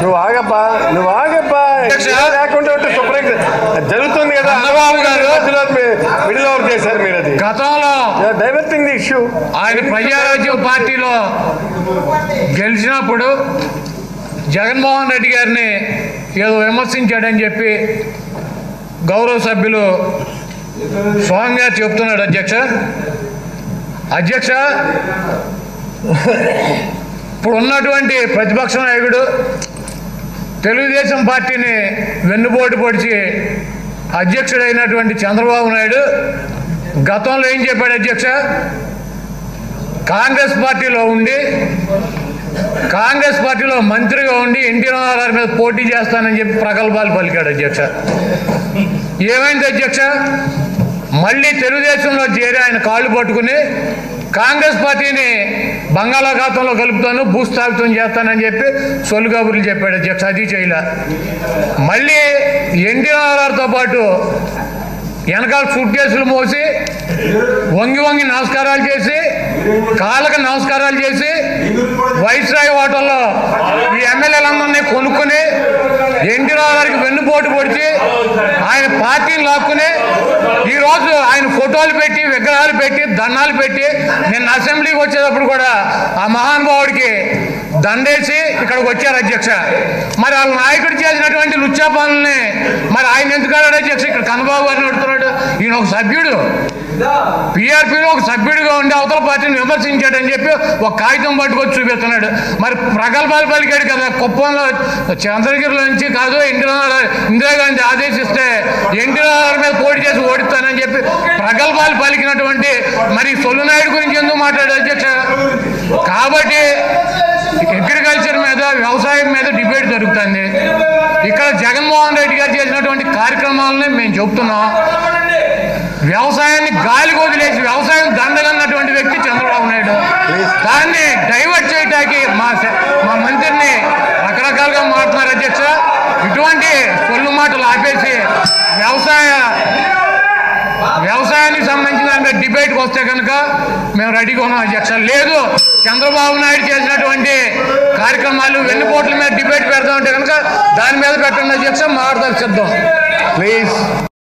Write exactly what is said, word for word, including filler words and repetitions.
నువ్వు ఆగప్పా నువ్వు ఆగప్పా లేకుండా సుప్రీం జరుగుతుంది కదా చంద్రబాబు గారు మిడిల్ ఓవర్ చేశారు మీరు. అది గతంలో డైవర్టింగ్ ది ఇష్యూ. ఆయన ప్రజారాజ్యం పార్టీలో గెలిచినప్పుడు జగన్మోహన్ రెడ్డి గారిని ఏదో విమర్శించాడని చెప్పి గౌరవ సభ్యులు స్వామి గారు చెప్తున్నాడు. అధ్యక్ష అధ్యక్ష ఇప్పుడు ఉన్నటువంటి ప్రతిపక్ష నాయకుడు తెలుగుదేశం పార్టీని వెన్నుపోటు పొడిచి అధ్యక్షుడైనటువంటి చంద్రబాబు నాయుడు గతంలో ఏం చెప్పాడు అధ్యక్ష? కాంగ్రెస్ పార్టీలో ఉండి కాంగ్రెస్ పార్టీలో మంత్రిగా ఉండి ఎన్టీ రామారావు మీద పోటీ చేస్తానని చెప్పి ప్రగల్భాలు పలికాడు అధ్యక్ష. ఏమైంది అధ్యక్ష? మళ్ళీ తెలుగుదేశంలో చేరి ఆయన కాళ్ళు పట్టుకుని కాంగ్రెస్ పార్టీని బంగాళాఖాతంలో కలుపుతాను భూస్థాపితం చేస్తానని చెప్పి సొల్లు కబుర్లు చెప్పాడు అధ్యక్ష. అది చేయలే. మళ్ళీ ఎన్టీ రామారావుతో పాటు వెనకాల సూట్ కేసులు మోసి వంగి వంగి నమస్కారాలు చేసి కాళ్ళకు నమస్కారాలు చేసి వైస్రాయ్ హోటల్లో ఈ ఎమ్మెల్యేలందరినీ కొనుక్కుని ఎన్టీ రామారావుకి వెన్నుపోటు పొడిచి ఆయన పార్టీని లాక్కుని ఈరోజు ఆయన ఫోటోలు పెట్టి విగ్రహాలు పెట్టి దండాలు పెట్టి నిన్న అసెంబ్లీకి వచ్చేటప్పుడు కూడా ఆ మహానుభావుడికి దండేసి ఇక్కడికి వచ్చారు అధ్యక్ష. మరి వాళ్ళ నాయకుడు చేసినటువంటి లుచ్చా పనుల్ని మరి ఆయన ఎందుకు అన్నాడు అధ్యక్ష? ఇక్కడ కన్నబాబు గారిని అడుగుతున్నాడు. ఈయన ఒక సభ్యుడు, పీఆర్పీలో ఒక సభ్యుడిగా ఉండి అవతల పార్టీని విమర్శించాడని చెప్పి ఒక కాగితం పట్టుకొచ్చి చూపిస్తున్నాడు. మరి ప్రగల్భాలు పలికాడు కదా. కుప్పంలో చంద్రగిరిలో నుంచి కాదు ఎన్టీ రామారావు ఇందిరాగాంధీ ఆదేశిస్తే ఎన్టీ రామారావు మీద పోటీ చేసి ఓడిస్తానని చెప్పి ప్రగల్భాలు పలికినటువంటి మరి సొల్లునాయుడు గురించి ఎందుకు మాట్లాడారు అధ్యక్ష? కాబట్టి అగ్రికల్చర్ మీద వ్యవసాయం మీద డిబేట్ జరుగుతుంది. ఇక్కడ జగన్మోహన్ రెడ్డి గారు చేసినటువంటి కార్యక్రమాలని మేము చెప్తున్నాం. వ్యవసాయాన్ని గాలికి వదిలేసి వ్యవసాయం దండగన్నటువంటి వ్యక్తి చంద్రబాబు నాయుడు. దాన్ని డైవర్ట్ చేయడానికి మా మా మంత్రిని రకరకాలుగా మాట్లాడుతున్నారు అధ్యక్ష. ఇటువంటి సొల్లు మాటలు ఆపేసి వ్యవసాయ వ్యవసాయానికి సంబంధించిన డిబేట్కి వస్తే కనుక మేము రెడీగా ఉన్నాం అధ్యక్ష. లేదు చంద్రబాబు నాయుడు చేసినటువంటి కార్యక్రమాలు వెన్నుపోట్ల మీద డిబేట్ పెడతామంటే కనుక దాని మీద పెట్టండి అధ్యక్ష. మాట్లాడదాం సిద్ధం. ప్లీజ్.